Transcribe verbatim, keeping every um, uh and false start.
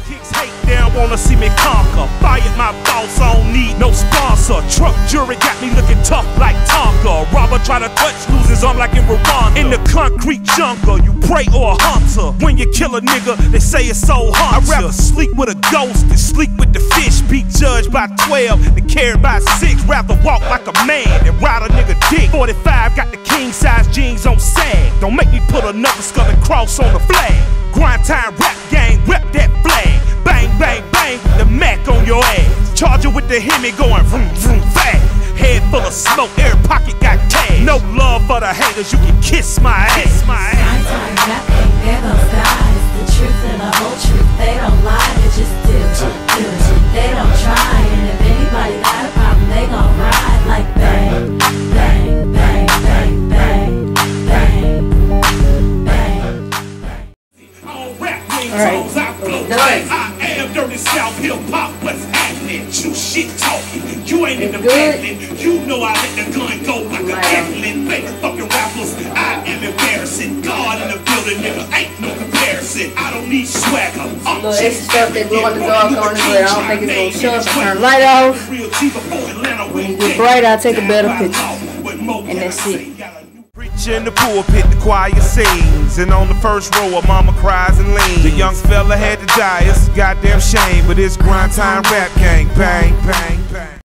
Kicks hate, they don't wanna see me conquer. Fired my boss, I don't need no sponsor. Truck jury got me looking tough like Tonka. Robber try to touch, lose his arm like in Rwanda. In the concrete jungle, you prey or a hunter. When you kill a nigga, they say it's so hard. I'd rather sleep with a ghost than sleep with the fish. Be judged by twelve than carried by six. Rather walk like a man than ride a nigga dick. forty-five got the king size jeans on sag. Don't make me put another skull and cross on the flag. Grind time rap gang, rep that flag. Bang, bang, bang, the Mac on your ass. Charger with the Hemi going vroom, vroom, fast. Head full of smoke, every pocket got cash. No love for the haters, you can kiss my ass. My ass. Grind time rap gang, they're those guys. The truth and the whole truth, they don't lie, they just do, do. They don't try, and if anybody got a problem, they gon' ride like bang, bang, bang, bang, bang, bang, bang, bang. Alright, nice. I am dirty South Hip Hop, what's happening? You shit talking, you ain't in the Good. battling. You know I let the gun go like a Evelyn. Fake fucking rappers, I am embarrassing. God in the building, nigga, ain't no comparison. I don't need swagger. I'm Little extra stuff they blow in the dark on it, but I don't think it's gonna show if I turn the light off. When you get bright, I'll take a better picture. And that's it. Preach in the pulpit, the choir sings, and on the first row, a mama cries and leans. The young fella had to die, it's a goddamn shame, but it's grind time rap gang, bang, bang, bang.